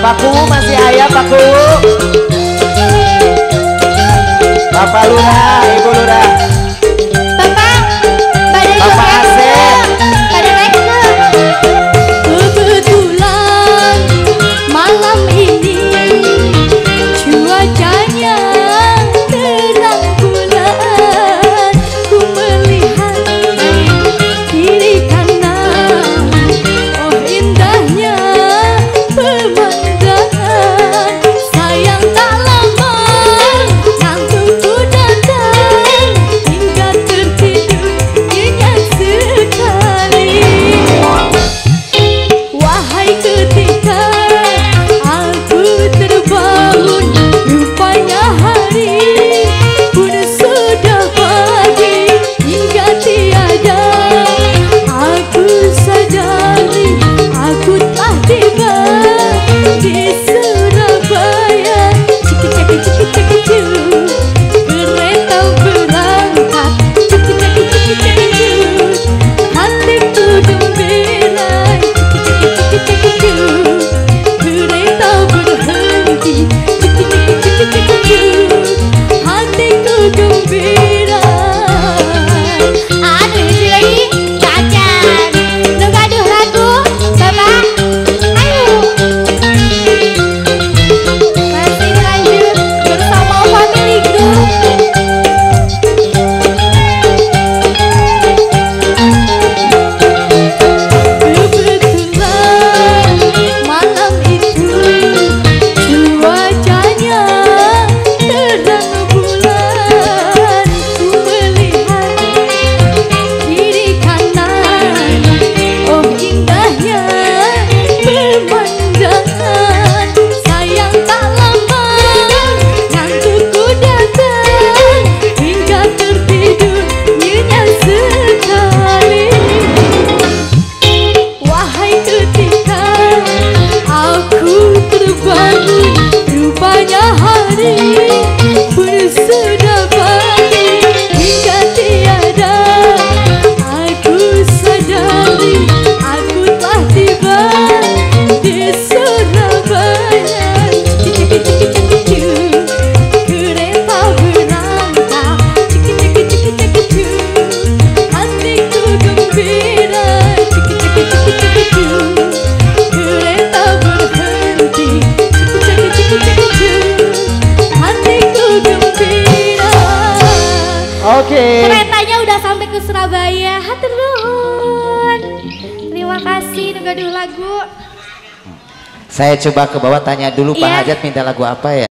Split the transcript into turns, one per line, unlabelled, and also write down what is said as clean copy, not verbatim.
Pak Kuwu masih ayah Pak Kuwu. Bapak Lurah, Ibu Lurah.
Bapak,
Bapak Asep.
pada naik ke. Kebetulan malam ini cuacanya terang bulan. Ku melihat kiri kanan, oh indahnya pemandangan. Sayang tak lama ngantukku datang, hingga tertidur nyenyak sekali. Wahai ketika aku terbangun, rupanya hari pun sudah pagi. Hingga tiada aku sadari, aku telah tiba di Surabaya. Ciki ciki ciki ciki cu, kereta berangkat. Ciki ciki ciki ciki cu, hatiku gembira. Ciki ciki ciki cu, kereta berhenti. Ciki ciki ciki ciki cu, hatiku gembira. Aduh, isi lagi cacan. Lu gaduh lagu, Bapak. Ayo. Masih lanjut bersama Family Group. Kebetulan malam itu cuacanya terang bulan. Ku melihat kiri kanan, oh indahnya pemandangan. Sayang tak lama ngantukku datang, hingga tertidur nyenyak sekali. Wahai ketika aku terbangun, rupanya hari pun sudah pagi. Hingga tiada aku sadari, aku telah tiba di Surabaya. Ciki ciki ciki ciki cu, kereta berangkat. Ciki ciki ciki ciki cu, hatiku gembira. Ciki ciki ciki ciki cu, kereta berhenti. Ciki ciki ciki ciki cu, hatiku gembira.
Oke.
Keretanya udah sampai ke Surabaya. Hatur nuhun. Terima kasih nu gaduh lagu.
Saya coba ke bawah tanya dulu Pak
Iya.
Hajat minta lagu apa ya?